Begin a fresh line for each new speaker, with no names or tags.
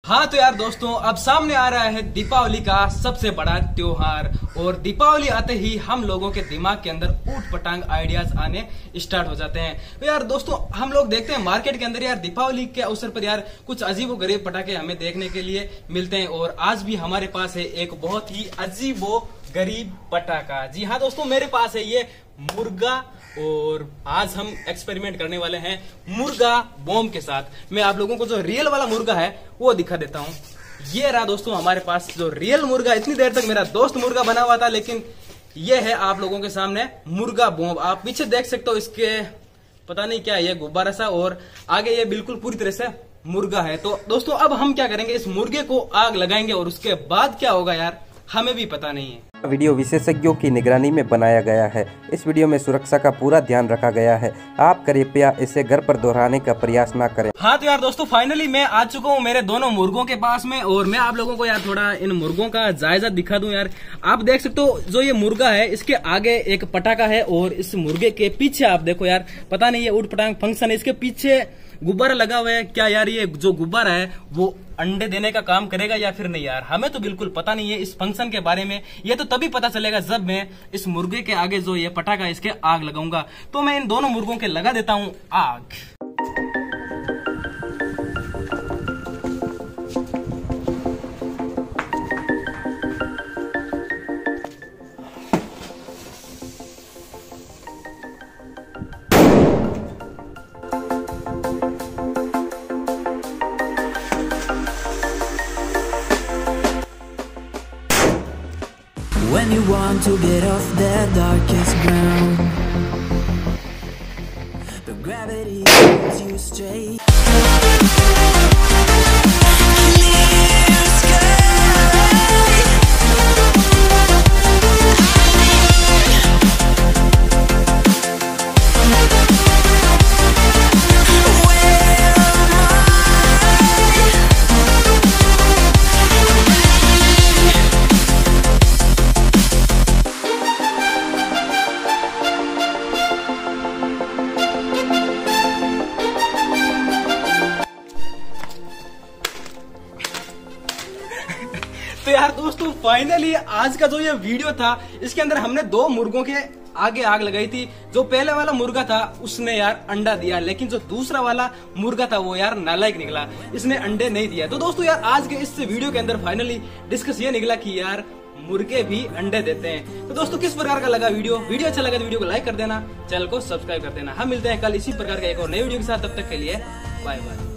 हाँ तो यार दोस्तों, अब सामने आ रहा है दीपावली का सबसे बड़ा त्योहार। और दीपावली आते ही हम लोगों के दिमाग के अंदर ऊट पटांग आइडियाज आने स्टार्ट हो जाते हैं। तो यार दोस्तों, हम लोग देखते हैं मार्केट के अंदर यार दीपावली के अवसर पर यार कुछ अजीबो गरीब पटाखे हमें देखने के लिए मिलते हैं। और आज भी हमारे पास है एक बहुत ही अजीबो गरीब पटाखा। जी हाँ दोस्तों, मेरे पास है ये मुर्गा और आज हम एक्सपेरिमेंट करने वाले हैं मुर्गा बॉम्ब के साथ। मैं आप लोगों को जो रियल वाला मुर्गा है वो दिखा देता हूँ। ये रहा दोस्तों हमारे पास जो रियल मुर्गा। इतनी देर तक मेरा दोस्त मुर्गा बना हुआ था, लेकिन ये है आप लोगों के सामने मुर्गा बॉम्ब। आप पीछे देख सकते हो, इसके पता नहीं क्या है, गुब्बारा सा, और आगे ये बिल्कुल पूरी तरह से मुर्गा है। तो दोस्तों अब हम क्या करेंगे, इस मुर्गे को आग लगाएंगे और उसके बाद क्या होगा यार हमें भी पता नहीं है।
वीडियो विशेषज्ञों की निगरानी में बनाया गया है। इस वीडियो में सुरक्षा का पूरा ध्यान रखा गया है। आप कृपया इसे घर पर दोहराने का प्रयास न करें।
हाँ तो यार दोस्तों, फाइनली मैं आ चुका हूँ मेरे दोनों मुर्गों के पास में, और मैं आप लोगों को यार थोड़ा इन मुर्गों का जायजा दिखा दूं। यार आप देख सकते हो, जो ये मुर्गा है इसके आगे एक पटाखा है और इस मुर्गे के पीछे आप देखो यार, पता नहीं ये उठ पटांग फंक्शन है, इसके पीछे गुब्बारा लगा हुआ है। क्या यार ये जो गुब्बारा है वो अंडे देने का काम करेगा या फिर नहीं यार, हमें तो बिल्कुल पता नहीं है इस फंक्शन के बारे में। ये तो तभी पता चलेगा जब मैं इस मुर्गे के आगे जो ये पटाखा है इसके आग लगाऊंगा। तो मैं इन दोनों मुर्गों के लगा देता हूं आग।
When you want to get off that darkest ground, but gravity pulls you straight. Clear sky.
तो यार दोस्तों, फाइनली आज का जो ये वीडियो था इसके अंदर हमने दो मुर्गों के आगे आग लगाई थी। जो पहले वाला मुर्गा था उसने यार अंडा दिया, लेकिन जो दूसरा वाला मुर्गा था वो यार नालायक निकला, इसने अंडे नहीं दिया। तो दोस्तों यार आज के इस वीडियो के अंदर फाइनली डिस्कस ये निकला कि यार मुर्गे भी अंडे देते हैं। तो दोस्तों किस प्रकार का लगा वीडियो अच्छा लगा तो वीडियो को लाइक कर देना, चैनल को सब्सक्राइब कर देना। हम मिलते हैं कल इसी प्रकार का एक और नए वीडियो के साथ। तब तक के लिए बाय बाय।